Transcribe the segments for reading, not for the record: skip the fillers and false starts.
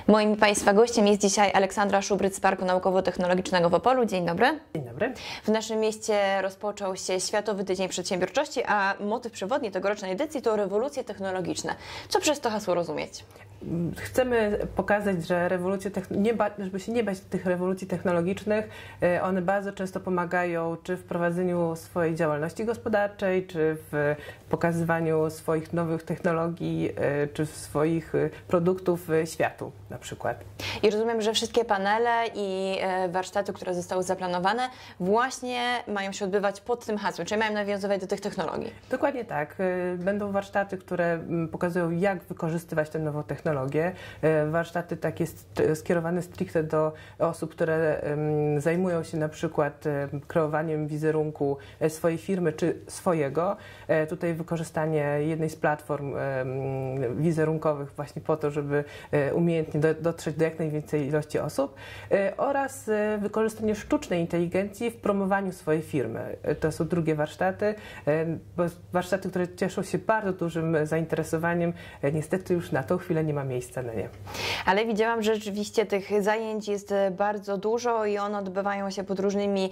Moim Państwa gościem jest dzisiaj Aleksandra Szubryc z Parku Naukowo-Technologicznego w Opolu. Dzień dobry. Dzień dobry. W naszym mieście rozpoczął się Światowy Tydzień Przedsiębiorczości, a motyw przewodni tegorocznej edycji to rewolucje technologiczne. Co przez to hasło rozumieć? Chcemy pokazać, że żeby się nie bać tych rewolucji technologicznych, one bardzo często pomagają czy w prowadzeniu swojej działalności gospodarczej, czy w pokazywaniu swoich nowych technologii, czy swoich produktów światu na przykład. I rozumiem, że wszystkie panele i warsztaty, które zostały zaplanowane, właśnie mają się odbywać pod tym hasłem, czyli mają nawiązywać do tych technologii. Dokładnie tak. Będą warsztaty, które pokazują, jak wykorzystywać tę nową technologię. Warsztaty takie skierowane stricte do osób, które zajmują się na przykład kreowaniem wizerunku swojej firmy czy swojego. Tutaj wykorzystanie jednej z platform wizerunkowych właśnie po to, żeby umiejętnie dotrzeć do jak najwięcej ilości osób oraz wykorzystanie sztucznej inteligencji w promowaniu swojej firmy. To są drugie warsztaty, warsztaty, które cieszą się bardzo dużym zainteresowaniem. Niestety już na tą chwilę nie ma miejsca na nie. Ale widziałam, że rzeczywiście tych zajęć jest bardzo dużo i one odbywają się pod różnymi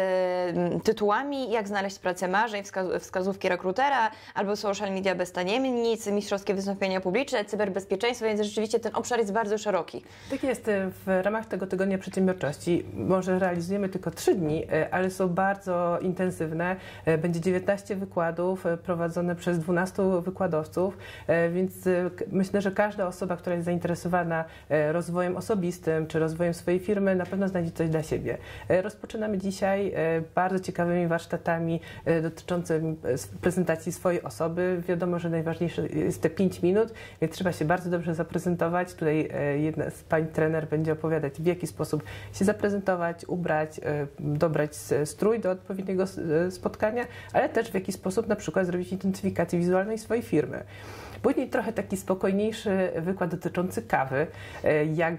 tytułami, jak znaleźć pracę marzeń, wskazówki rekrutera, albo social media bez tajemnic, mistrzowskie wystąpienia publiczne, cyberbezpieczeństwo, więc rzeczywiście ten obszar jest bardzo szeroki. Tak jest. W ramach tego Tygodnia Przedsiębiorczości może realizujemy tylko 3 dni, ale są bardzo intensywne. Będzie 19 wykładów prowadzone przez 12 wykładowców, więc myślę, że każda osoba, która jest zainteresowana rozwojem osobistym czy rozwojem swojej firmy, na pewno znajdzie coś dla siebie. Rozpoczynamy dzisiaj bardzo ciekawymi warsztatami dotyczącymi prezentacji swojej osoby. Wiadomo, że najważniejsze jest te 5 minut, więc trzeba się bardzo dobrze zaprezentować. Tutaj jedna z pań trener będzie opowiadać, w jaki sposób się zaprezentować, ubrać, dobrać strój do odpowiedniego spotkania, ale też w jaki sposób na przykład zrobić identyfikację wizualną swojej firmy. Później trochę taki spokojniejszy wykład dotyczący kawy, jak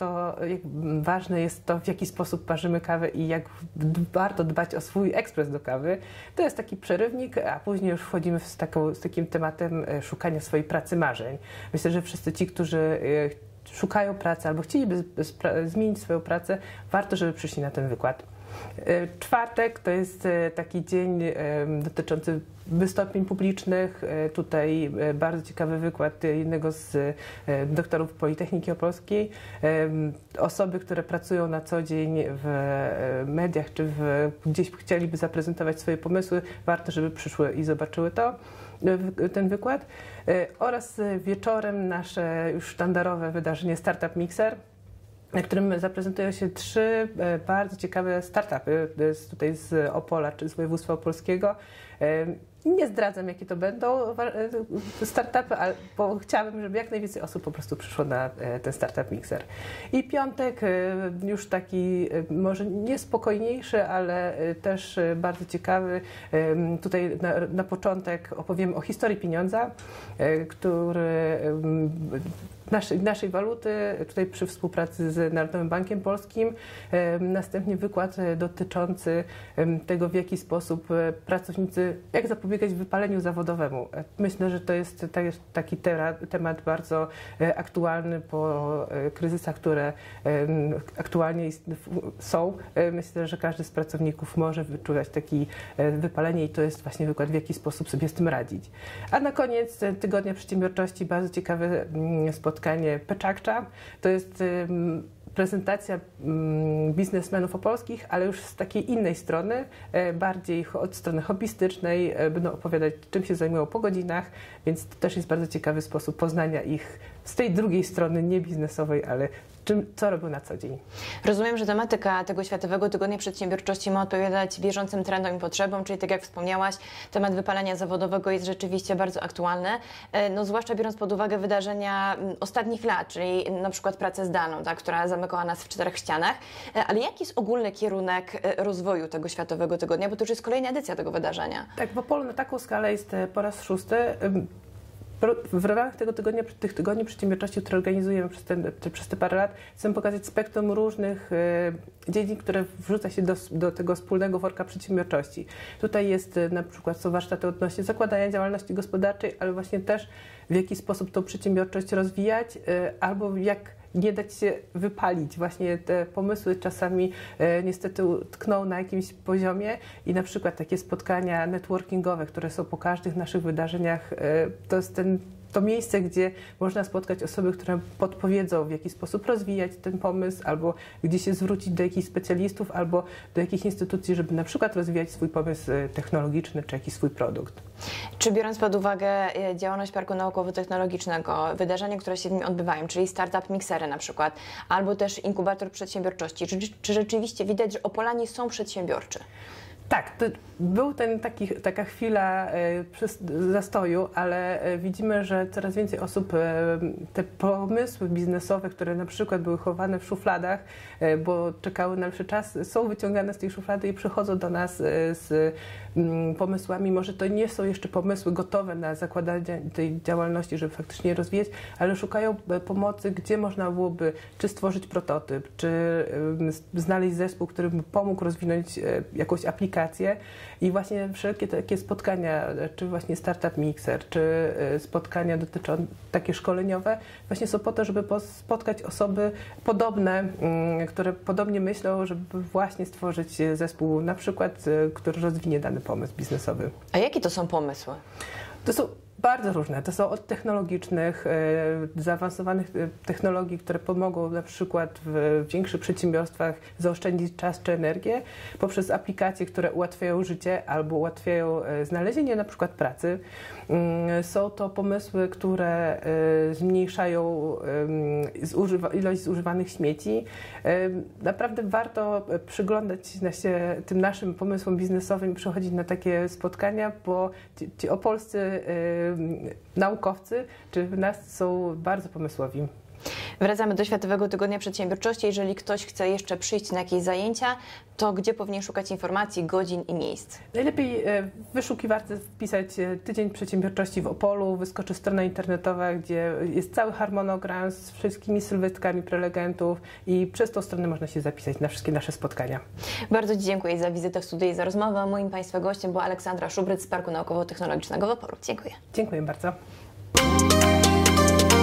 ważne jest to, w jaki sposób parzymy kawę i jak warto dbać o swój ekspres do kawy. To jest taki przerywnik, a później już wchodzimy z takim tematem szukania swojej pracy marzeń. Myślę, że wszyscy ci, którzy szukają pracy albo chcieliby zmienić swoją pracę, warto, żeby przyszli na ten wykład. Czwartek to jest taki dzień dotyczący wystąpień publicznych. Tutaj bardzo ciekawy wykład jednego z doktorów Politechniki Opolskiej. Osoby, które pracują na co dzień w mediach czy gdzieś chcieliby zaprezentować swoje pomysły, warto, żeby przyszły i zobaczyły ten wykład. Oraz wieczorem nasze już sztandarowe wydarzenie Startup Mixer, na którym zaprezentują się 3 bardzo ciekawe startupy tutaj z Opola, czy z województwa opolskiego. Nie zdradzam, jakie to będą startupy, bo chciałabym, żeby jak najwięcej osób po prostu przyszło na ten Startup Mixer. I piątek już taki może niespokojniejszy, ale też bardzo ciekawy. Tutaj na początek opowiem o historii pieniądza, który naszej waluty, tutaj przy współpracy z Narodowym Bankiem Polskim. Następnie wykład dotyczący tego, w jaki sposób pracownicy, jak zapobiegać wypaleniu zawodowemu. Myślę, że to jest taki temat bardzo aktualny po kryzysach, które aktualnie są. Myślę, że każdy z pracowników może wyczuwać takie wypalenie i to jest właśnie wykład, w jaki sposób sobie z tym radzić. A na koniec Tygodnia Przedsiębiorczości bardzo ciekawe spotkanie Peczakcza. To jest prezentacja biznesmenów opolskich, ale już z takiej innej strony, bardziej od strony hobbystycznej. Będą opowiadać, czym się zajmują po godzinach, więc to też jest bardzo ciekawy sposób poznania ich z tej drugiej strony, nie biznesowej, ale co robią na co dzień. Rozumiem, że tematyka tego Światowego Tygodnia Przedsiębiorczości ma odpowiadać bieżącym trendom i potrzebom, czyli tak jak wspomniałaś, temat wypalenia zawodowego jest rzeczywiście bardzo aktualny, no zwłaszcza biorąc pod uwagę wydarzenia ostatnich lat, czyli na przykład pracę zdalną, tak, która zamykała nas w 4 ścianach, ale jaki jest ogólny kierunek rozwoju tego Światowego Tygodnia, bo to już jest kolejna edycja tego wydarzenia. Tak, w Opolu na taką skalę jest po raz 6. W ramach tych tygodni przedsiębiorczości, które organizujemy przez te parę lat, chcemy pokazać spektrum różnych dziedzin, które wrzuca się do tego wspólnego worka przedsiębiorczości. Tutaj jest na przykład są warsztaty odnośnie zakładania działalności gospodarczej, ale właśnie też w jaki sposób tą przedsiębiorczość rozwijać, albo jak nie dać się wypalić. Właśnie te pomysły czasami niestety tkną na jakimś poziomie i na przykład takie spotkania networkingowe, które są po każdych naszych wydarzeniach, to jest to miejsce, gdzie można spotkać osoby, które podpowiedzą, w jaki sposób rozwijać ten pomysł, albo gdzie się zwrócić do jakichś specjalistów, albo do jakichś instytucji, żeby na przykład rozwijać swój pomysł technologiczny, czy jakiś swój produkt. Czy biorąc pod uwagę działalność Parku Naukowo-Technologicznego, wydarzenia, które się w nim odbywają, czyli startup miksery na przykład, albo też inkubator przedsiębiorczości, czy rzeczywiście widać, że Opolanie są przedsiębiorczy? Tak, to był taka chwila zastoju, ale widzimy, że coraz więcej osób te pomysły biznesowe, które na przykład były chowane w szufladach, bo czekały na lepszy czas, są wyciągane z tej szuflady i przychodzą do nas z pomysłami. Może to nie są jeszcze pomysły gotowe na zakładanie tej działalności, żeby faktycznie rozwijać, ale szukają pomocy, gdzie można byłoby czy stworzyć prototyp, czy znaleźć zespół, który by pomógł rozwinąć jakąś aplikację. I właśnie wszelkie takie spotkania, czy właśnie Startup Mixer, czy spotkania takie szkoleniowe, właśnie są po to, żeby spotkać osoby podobne, które podobnie myślą, żeby właśnie stworzyć zespół, na przykład, który rozwinie dany pomysł biznesowy. A jakie to są pomysły? To są bardzo różne. To są od technologicznych, zaawansowanych technologii, które pomogą na przykład w większych przedsiębiorstwach zaoszczędzić czas czy energię, poprzez aplikacje, które ułatwiają życie albo ułatwiają znalezienie na przykład pracy. Są to pomysły, które zmniejszają ilość zużywanych śmieci. Naprawdę warto przyglądać się tym naszym pomysłom biznesowym i przychodzić na takie spotkania, bo ci opolscy naukowcy czy nas są bardzo pomysłowi. Wracamy do Światowego Tygodnia Przedsiębiorczości. Jeżeli ktoś chce jeszcze przyjść na jakieś zajęcia, to gdzie powinien szukać informacji, godzin i miejsc? Najlepiej w wyszukiwarce wpisać Tydzień Przedsiębiorczości w Opolu, wyskoczy strona internetowa, gdzie jest cały harmonogram z wszystkimi sylwetkami prelegentów i przez tą stronę można się zapisać na wszystkie nasze spotkania. Bardzo Ci dziękuję za wizytę w studiu i za rozmowę. Moim Państwa gościem była Aleksandra Szubryc z Parku Naukowo-Technologicznego w Opolu. Dziękuję. Dziękuję bardzo.